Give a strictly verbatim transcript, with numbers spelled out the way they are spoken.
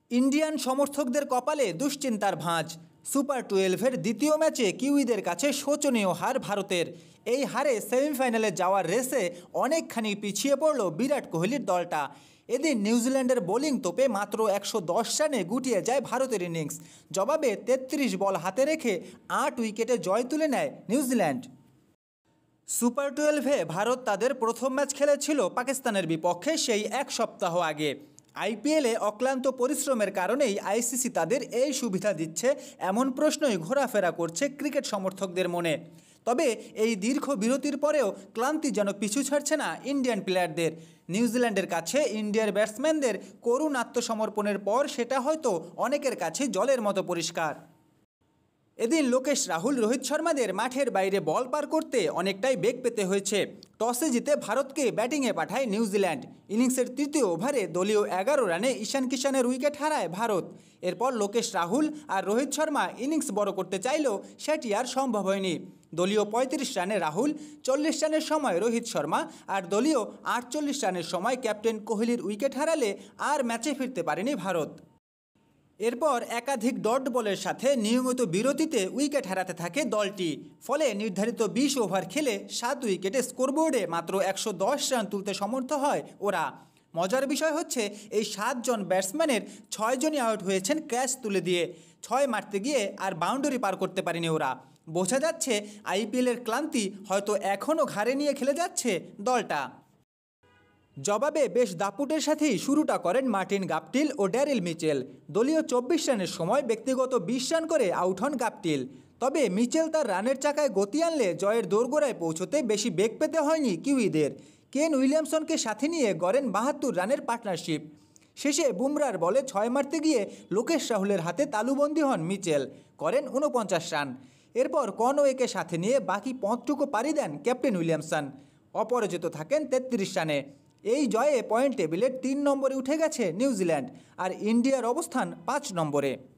Indian সমর্থকদের কপালে দুশ্চিন্তার ভাঁজ। সুপার টুয়েলভের দ্বিতীয় ম্যাচে কিউইদের কাছে শোচনীয় হার ভারতের। এই হারে সেমিফাইনালে যাওয়ার রেসে অনেকখানি পিছিয়ে পড়ল বিরাট কোহলির দলটা। এদিন নিউজিল্যান্ডের বোলিং তোপে মাত্র একশো দশ রানে গুটিয়ে যায় ভারতের ইনিংস। জবাবে তেত্রিশ বল হাতে রেখে আট উইকেটে জয় তুলে নেয় নিউজিল্যান্ড। সুপার টুয়েলভে ভারত তাদের প্রথম ম্যাচ খেলেছিল পাকিস্তানের বিপক্ষে সেই এক সপ্তাহ আগে। আইপিএলে অক্লান্ত পরিশ্রমের কারণেই আইসিসি তাদের এই সুবিধা দিচ্ছে এমন প্রশ্নই ঘোরাফেরা করছে ক্রিকেট সমর্থকদের মনে। তবে এই দীর্ঘ বিরতির পরেও ক্লান্তি যেন পিছু ছাড়ছে না ইন্ডিয়ান প্লেয়ারদের। নিউজিল্যান্ডের কাছে ইন্ডিয়ার ব্যাটসম্যানদের করুণ আত্মসমর্পণের পর সেটা হয়তো অনেকের কাছে জলের মতো পরিষ্কার। এদিন লোকেশ রাহুল রোহিত শর্মাদের মাঠের বাইরে বল পার করতে অনেকটাই বেগ পেতে হয়েছে। টসে জিতে ভারতকে ব্যাটিংয়ে পাঠায় নিউজিল্যান্ড। ইনিংসের তৃতীয় ওভারে দলীয় এগারো রানে ঈশান কিষানের উইকেট হারায় ভারত। এরপর লোকেশ রাহুল আর রোহিত শর্মা ইনিংস বড় করতে চাইলেও সেটি আর সম্ভব হয়নি। দলীয় পঁয়ত্রিশ রানে রাহুল, চল্লিশ রানের সময় রোহিত শর্মা আর দলীয় আটচল্লিশ রানের সময় ক্যাপ্টেন কোহলির উইকেট হারালে আর ম্যাচে ফিরতে পারেনি ভারত। এরপর একাধিক ডট বলের সাথে নিয়মিত বিরতিতে উইকেট হারাতে থাকে দলটি। ফলে নির্ধারিত বিশ ওভার খেলে সাত উইকেটে স্কোরবোর্ডে মাত্র একশো দশ রান তুলতে সমর্থ হয় ওরা। মজার বিষয় হচ্ছে এই সাতজন ব্যাটসম্যানের ছয়জনই আউট হয়েছেন ক্যাচ তুলে দিয়ে। ছয় মারতে গিয়ে আর বাউন্ডারি পার করতে পারেনি ওরা। বোঝা যাচ্ছে আইপিএলের ক্লান্তি হয়তো এখনও ঘাড়ে নিয়ে খেলে যাচ্ছে দলটা। জবাবে বেশ দাপুটের সাথেই শুরুটা করেন মার্টিন গাপটিল ও ড্যারিল মিচেল। দলীয় চব্বিশ রানের সময় ব্যক্তিগত বিশ রান করে আউট হন গাপটিল। তবে মিচেল তার রানের চাকায় গতি আনলে জয়ের দোরগোড়ায় পৌঁছতে বেশি বেগ পেতে হয়নি কিউইদের। কেন উইলিয়ামসনকে সাথে নিয়ে গড়েন বাহাত্তর রানের পার্টনারশিপ। শেষে বুমরার বলে ছয় মারতে গিয়ে লোকেশ রাহুলের হাতে তালুবন্দী হন মিচেল, করেন উনপঞ্চাশ রান। এরপর কনওয়েকে সাথে নিয়ে বাকি পথটুকু পাড়ি দেন ক্যাপ্টেন উইলিয়ামসন। অপরাজিত থাকেন তেত্রিশ রানে। এই জয়ে পয়েন্ট টেবিলের তিন নম্বরে উঠে গেছে নিউজিল্যান্ড আর ইন্ডিয়ার অবস্থান পাঁচ নম্বরে।